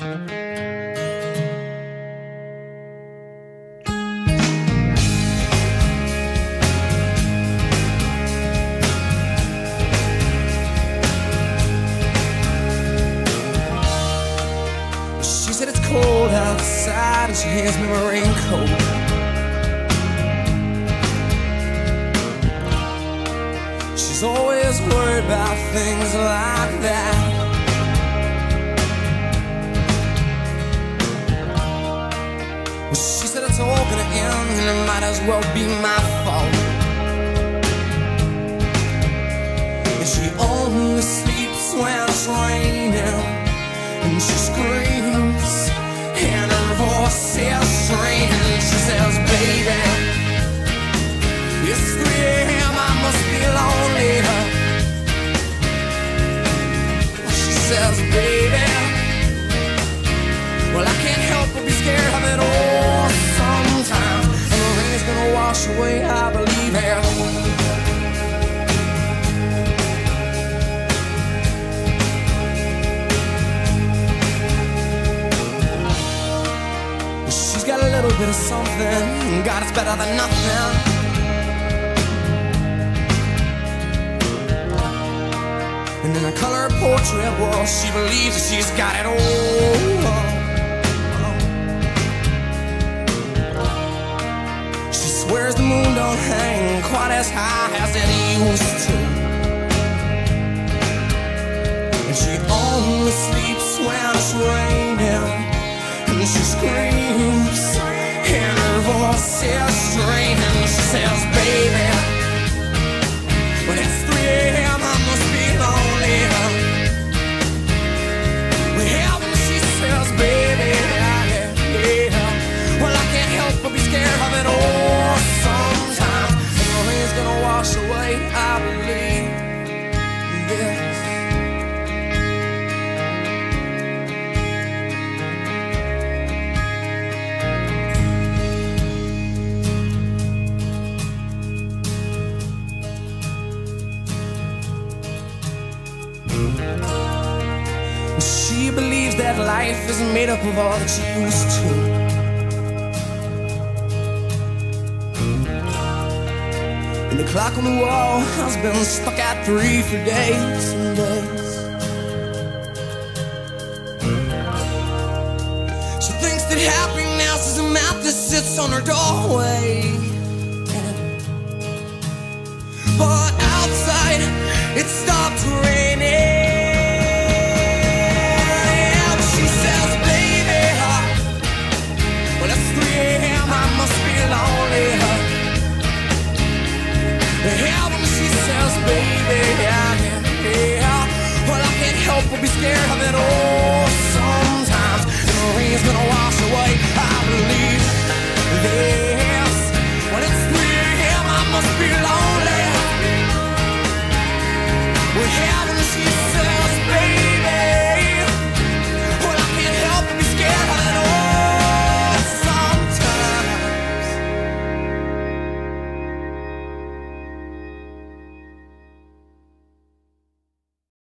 She said it's cold outside and she hands me my raincoat. She's always worried about things like that. Well, she said it's all gonna end and it might as well be my fault. And she only sleeps when it's raining, and she screams and her voice is straining. She says, baby, it's 3 a.m., I must be lonely. She says, baby, well, I can't help but be scared of it all sometimes. And the rain's gonna wash away, I believe it. She's got a little bit of something, God, it's better than nothing. And in a color portrait, well, she believes that she's got it all. She swears the moon don't hang quite as high as it used to, and she only sleeps when it's raining, and she screams and her voice is straining. She says, baby, when it's 3 a.m., I must be lonely. Well, when she says, baby, yeah, well, I can't help but be scared of it all sometimes. And the rain's gonna wash away, I believe this. She believes that life is made up of all that she used to. And the clock on the wall has been stuck at 3 for days and days. She thinks that happiness is a map that sits on her doorway. But outside, it stopped raining. Baby, yeah, well, I can't help but be scared of it all.